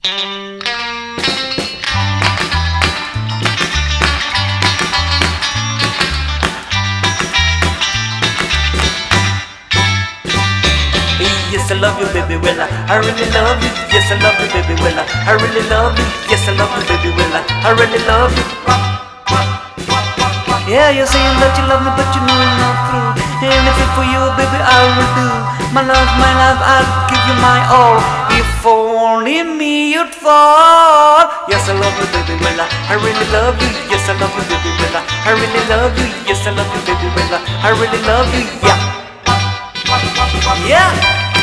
Yes, I love you, baby, well, I really love you. Yes, I love you, baby, well, I really love you. Yes, I love you, baby, well, I really love you. Yeah, you're saying that you love me, but you know you're not through. Anything for you, baby, I will do. My love, I'll give you my all. If only me you'd fall. Yes, I love you, baby, well, I really love you. Yes, I love you, baby, well, I really love you. Yes, I love you, baby, well, I really love you. Yeah. Yeah.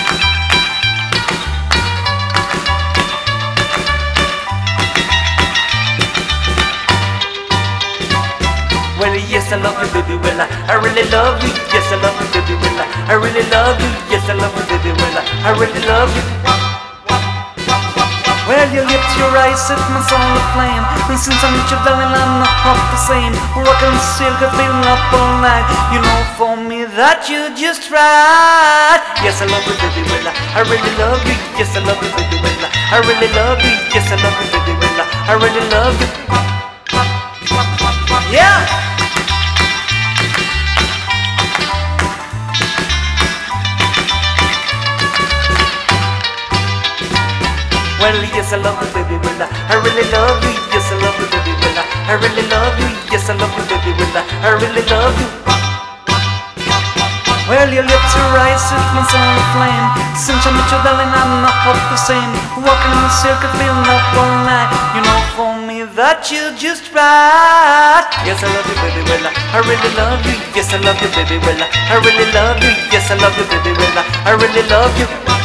Well, yes, I love you, baby, well, I really love you. Yes, I love you, baby, well, I really love you. Yes, I love you, baby, well, I really love you. Well, your lips, your eyes set my soul aflame. And since I met you, darling, I'm not half the same. Walking the silk, I've been up all night. You know for me that you just right. Yes, I love you, baby, well, I really love you. Yes, I love you, baby, well, I really love you. Yes, I love you, baby, well, I really love you. Yeah. Well, yes, I love you, baby, well, I really love you. Yes, I love you, baby, well, I really love you. Yes, I love you, baby, well, I really love you. Well, your lips, your eyes set my soul aflame. Since I met you, darling, I'm not half the same. Walking in the circle, feeling up all night. You know for me that you just right. Yes, I love you, baby, well, I really love you. Yes, I love you, baby, well, I really love you. Yes, I love you, baby, well, I really love you.